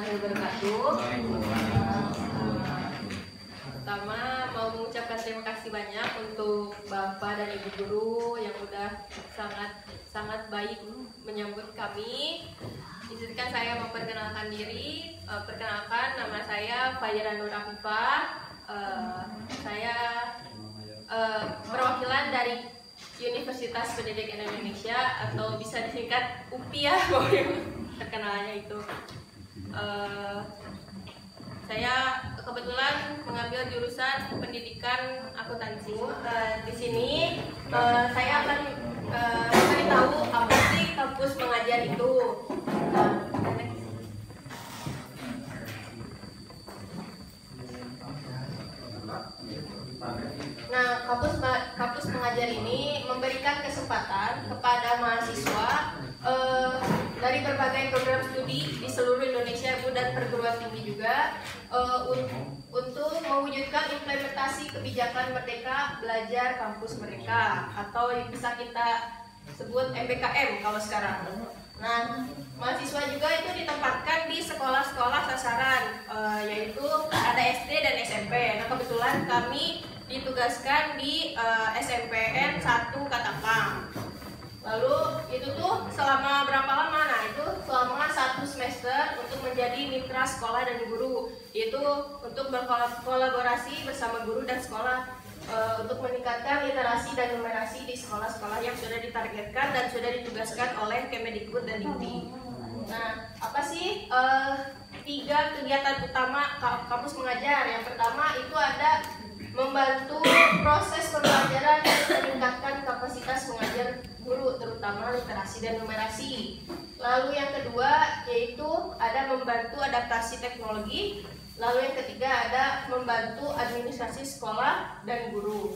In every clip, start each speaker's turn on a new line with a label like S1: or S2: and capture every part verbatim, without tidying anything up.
S1: warahmatullahi wabarakatuh. Pertama mau mengucapkan terima kasih banyak untuk Bapak dan Ibu Guru yang udah sangat sangat baik menyambut kami. Izinkan saya memperkenalkan diri. Uh, perkenalkan, nama saya Fajra Nur Afifah. Uh, saya uh, perwakilan dari Universitas Pendidikan Indonesia atau bisa disingkat U P I ya, terkenalnya itu. Uh, saya kebetulan mengambil jurusan pendidikan akuntansi. Uh, di sini uh, saya akan uh, memberitahu apa sih kampus mengajar itu. Nah, kampus kampus mengajar ini memberikan kesempatan kepada mahasiswa uh, dari berbagai program studi di seluruh Indonesia dan perguruan tinggi juga uh, un untuk mewujudkan implementasi kebijakan Merdeka Belajar kampus mereka atau yang bisa kita sebut M B K M kalau sekarang. Nah, mahasiswa juga itu ditempatkan di sekolah-sekolah sasaran uh, yaitu ada S D dan S M P. Nah, kebetulan kami ditugaskan di uh, S M P N satu Katapang. Lalu itu tuh selama berapa lama? Nah, itu selama satu semester untuk menjadi mitra sekolah dan guru. Itu untuk berkolaborasi bersama guru dan sekolah uh, untuk meningkatkan literasi dan numerasi di sekolah-sekolah yang sudah ditargetkan dan sudah ditugaskan oleh Kemendikbud dan Dikti. Nah, apa sih uh, tiga kegiatan utama kampus mengajar? Yang pertama itu ada membantu proses pembelajaran dan meningkatkan kapasitas mengajar guru, terutama literasi dan numerasi. Lalu yang kedua yaitu ada membantu adaptasi teknologi. Lalu yang ketiga ada membantu administrasi sekolah dan guru.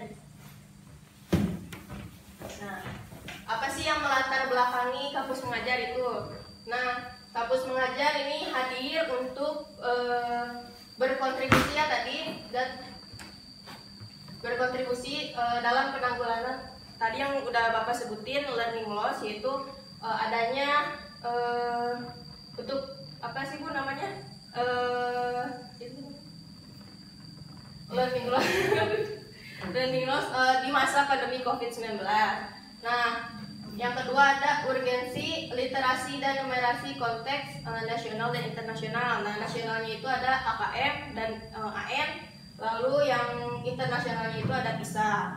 S1: Nah, apa sih yang melatar belakangi kampus mengajar itu? Nah, kampus mengajar ini hadir untuk uh, berkontribusi ya tadi dan berkontribusi uh, dalam penanggulangan tadi yang udah Bapak sebutin learning loss, yaitu uh, adanya uh, untuk apa sih Bu namanya uh, itu, learning loss learning loss uh, di masa pandemi COVID sembilan belas. Nah, yang kedua ada urgensi literasi dan numerasi konteks uh, nasional dan internasional. Nah, nasionalnya itu ada A K M dan uh, A N. Lalu yang internasionalnya itu ada PISA.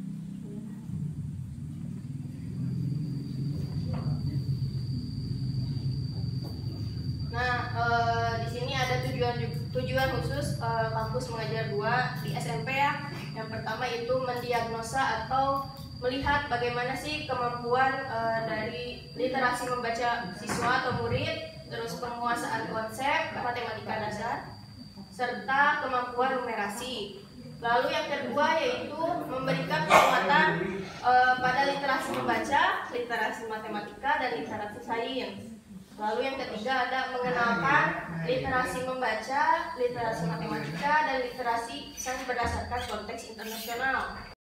S1: Nah, e, di sini ada tujuan tujuan khusus e, kampus mengajar dua di S M P ya. Yang pertama itu mendiagnosa atau melihat bagaimana sih kemampuan e, dari literasi membaca siswa atau murid, terus penguasaan konsep matematika dasar, serta kemampuan numerasi. Lalu yang kedua yaitu memberikan penguatan e, pada literasi membaca, literasi matematika, dan literasi sains. Lalu yang ketiga ada mengenalkan literasi membaca, literasi matematika, dan literasi yang berdasarkan konteks internasional.